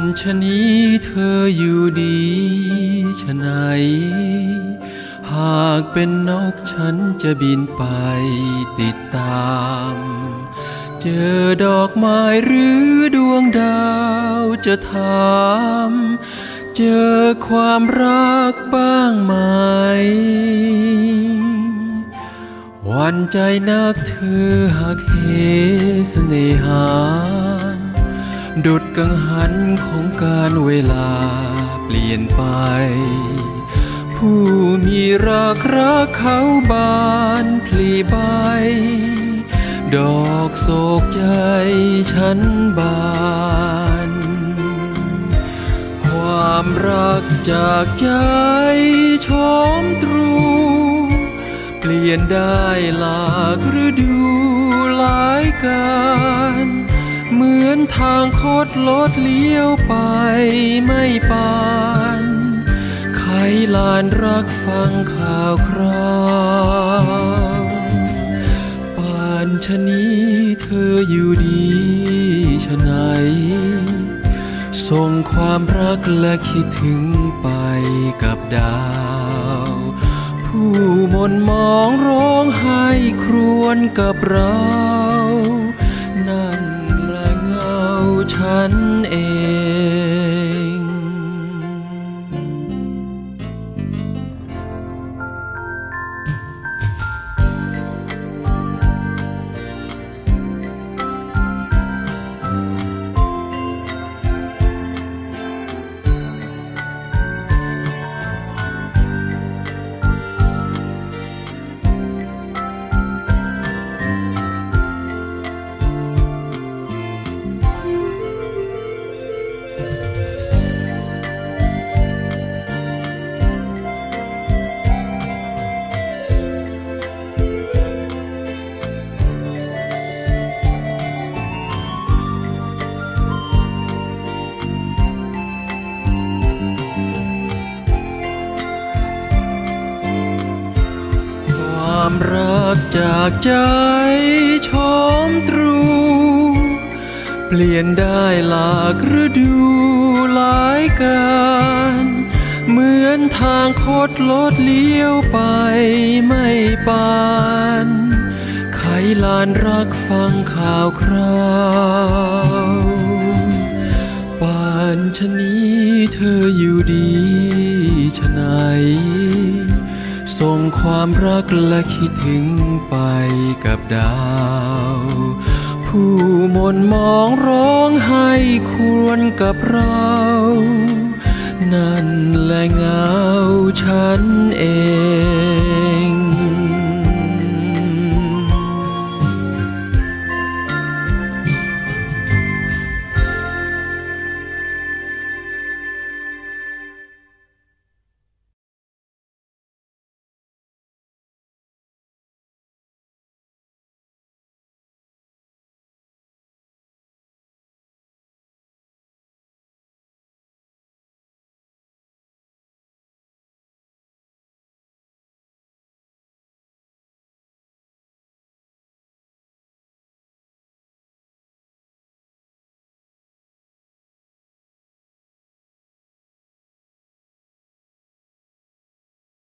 ชะนี้เธออยู่ดีฉะไหนหากเป็นนกฉันจะบินไปติดตามเจอดอกไม้หรือดวงดาวจะถามเจอความรักบ้างไหมหวั่นใจนักเธอหากเหเสน่หาดุจกังหันของการเวลาเปลี่ยนไปผู้มีรักเขาบานพลีใบดอกโศกใจฉันบานความรักจากใจชมตรูเปลี่ยนได้หลากฤดูหลายการเหมือนทางคดลดเลี้ยวไปไม่ปานใครลานรักฟังข่าวคราวป่านชะนี้เธออยู่ดีฉะไหนส่งความรักและคิดถึงไปกับดาวผู้มนมองร้องไห้ครวญกับเรานั่นแหละเงาฉันเองความรักจากใจชมตรูเปลี่ยนได้หลากฤดูหลายการเหมือนทางคดลดเลี้ยวไปไม่ปานใครลานรักฟังข่าวคราวป่านชะนี้เธออยู่ดีฉะไหนส่งความรักและคิดถึงไปกับดาวผู้มนมองร้องไห้ครวญกับเรานั่นแหละเงาฉันเอง